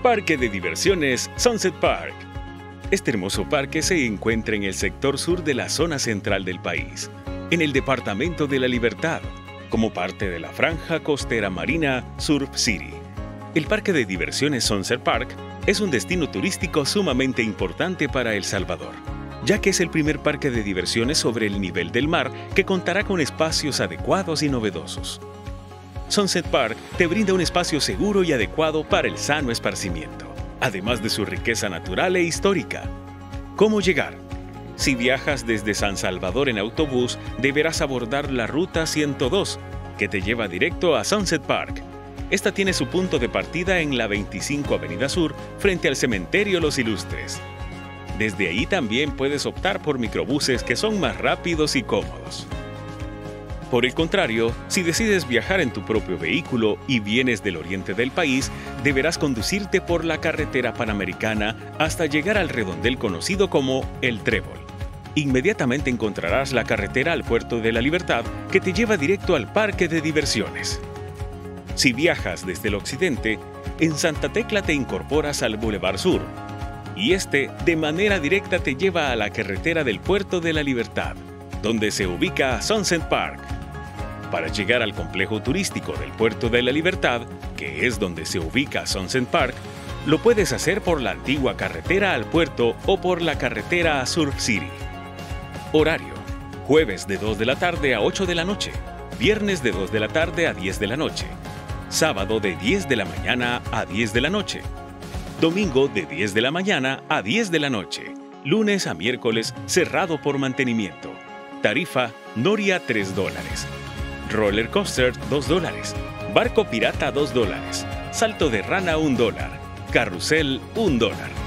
Parque de diversiones Sunset Park. Este hermoso parque se encuentra en el sector sur de la zona central del país, en el Departamento de la Libertad, como parte de la franja costera marina Surf City. El Parque de diversiones Sunset Park es un destino turístico sumamente importante para El Salvador, ya que es el primer parque de diversiones sobre el nivel del mar que contará con espacios adecuados y novedosos. Sunset Park te brinda un espacio seguro y adecuado para el sano esparcimiento, además de su riqueza natural e histórica. ¿Cómo llegar? Si viajas desde San Salvador en autobús, deberás abordar la Ruta 102, que te lleva directo a Sunset Park. Esta tiene su punto de partida en la 25 Avenida Sur, frente al Cementerio Los Ilustres. Desde ahí también puedes optar por microbuses que son más rápidos y cómodos. Por el contrario, si decides viajar en tu propio vehículo y vienes del oriente del país, deberás conducirte por la carretera panamericana hasta llegar al redondel conocido como El Trébol. Inmediatamente encontrarás la carretera al Puerto de la Libertad que te lleva directo al parque de diversiones. Si viajas desde el occidente, en Santa Tecla te incorporas al Boulevard Sur, y este de manera directa te lleva a la carretera del Puerto de la Libertad, donde se ubica Sunset Park. Para llegar al complejo turístico del Puerto de la Libertad, que es donde se ubica Sunset Park, lo puedes hacer por la antigua carretera al puerto o por la carretera a Surf City. Horario: jueves de 2 de la tarde a 8 de la noche, viernes de 2 de la tarde a 10 de la noche, sábado de 10 de la mañana a 10 de la noche, domingo de 10 de la mañana a 10 de la noche, lunes a miércoles cerrado por mantenimiento. Tarifa Noria $3, Roller Coaster $2, Barco Pirata $2, Salto de Rana $1, Carrusel $1.